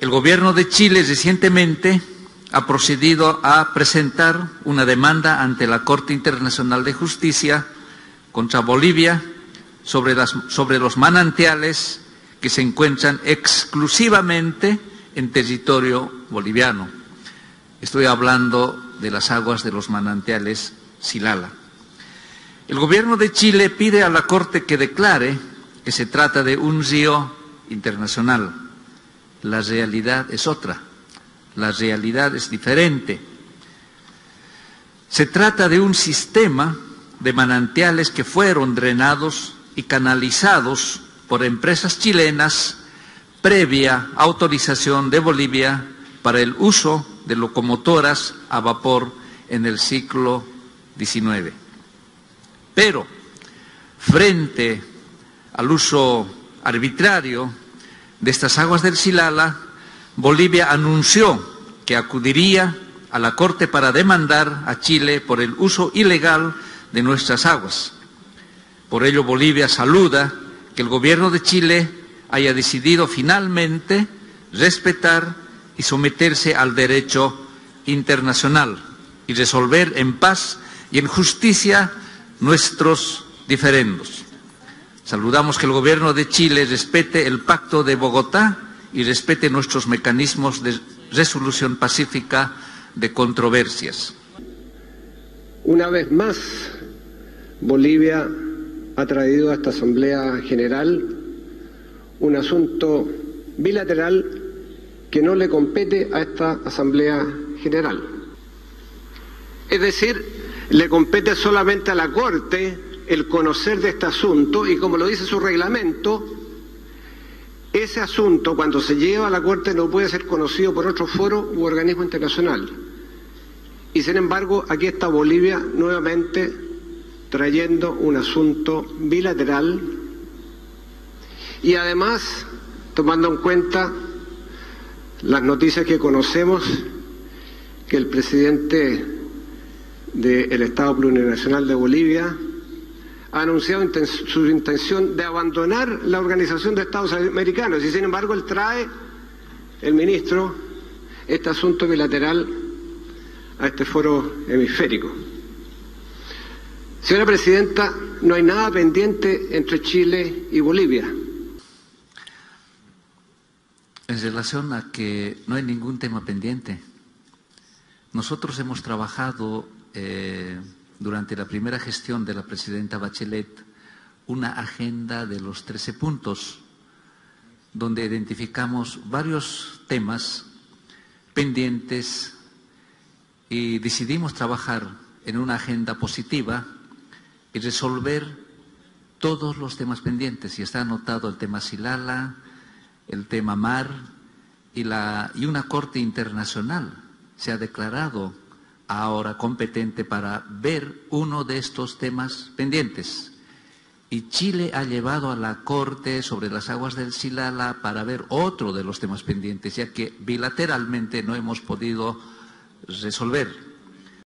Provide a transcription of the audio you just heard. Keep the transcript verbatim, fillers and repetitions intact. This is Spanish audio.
El gobierno de Chile recientemente ha procedido a presentar una demanda ante la Corte Internacional de Justicia contra Bolivia sobre, las, sobre los manantiales que se encuentran exclusivamente en territorio boliviano. Estoy hablando de las aguas de los manantiales Silala. El gobierno de Chile pide a la Corte que declare que se trata de un río internacional. La realidad es otra, la realidad es diferente. Se trata de un sistema de manantiales que fueron drenados y canalizados por empresas chilenas previa autorización de Bolivia para el uso de locomotoras a vapor en el siglo diecinueve. Pero, frente al uso arbitrario de estas aguas del Silala, Bolivia anunció que acudiría a la Corte para demandar a Chile por el uso ilegal de nuestras aguas. Por ello, Bolivia saluda que el gobierno de Chile haya decidido finalmente respetar y someterse al derecho internacional y resolver en paz y en justicia nuestros diferendos. Saludamos que el gobierno de Chile respete el Pacto de Bogotá y respete nuestros mecanismos de resolución pacífica de controversias. Una vez más, Bolivia ha traído a esta Asamblea General un asunto bilateral que no le compete a esta Asamblea General. Es decir, le compete solamente a la Corte el conocer de este asunto y, como lo dice su reglamento, ese asunto cuando se lleva a la Corte no puede ser conocido por otro foro u organismo internacional. Y sin embargo, aquí está Bolivia nuevamente trayendo un asunto bilateral y además tomando en cuenta las noticias que conocemos que el presidente del Estado Plurinacional de Bolivia ha anunciado inten su intención de abandonar la Organización de Estados Americanos y sin embargo él trae, el ministro, este asunto bilateral a este foro hemisférico. Señora Presidenta, no hay nada pendiente entre Chile y Bolivia. En relación a que no hay ningún tema pendiente, nosotros hemos trabajado eh, durante la primera gestión de la presidenta Bachelet una agenda de los trece puntos, donde identificamos varios temas pendientes y decidimos trabajar en una agenda positiva y resolver todos los temas pendientes. Y está anotado el tema Silala, el tema mar y, la, y una corte internacional se ha declarado ahora competente para ver uno de estos temas pendientes. Y Chile ha llevado a la Corte sobre las aguas del Silala para ver otro de los temas pendientes, ya que bilateralmente no hemos podido resolver.